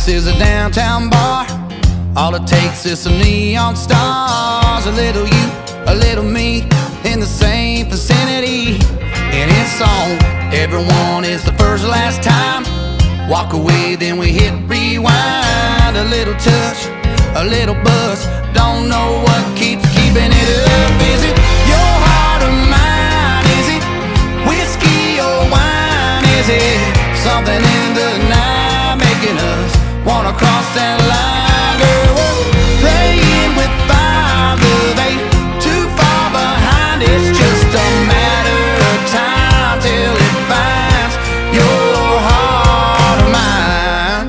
is a downtown bar. All it takes is some neon stars. A little you, a little me, in the same vicinity. And it's on, everyone is the first last time. Walk away, then we hit rewind. A little touch, a little buzz, don't know what keeps keeping it up. Is it your heart or mine? Is it whiskey or wine? Is it something in the night making us wanna cross that line? Girl, we're playing with fire, love ain't too far behind. It's just a matter of time till it finds your heart or mine.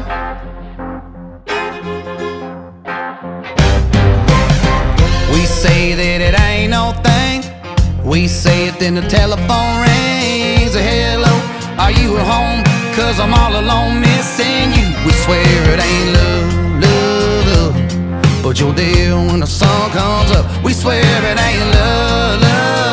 We say that it ain't no thing. We say it, then the telephone rings. Hello, are you at home? 'Cause I'm all alone missing you. We swear it ain't love, love, love, but you're there when the sun comes up. We swear it ain't love, love.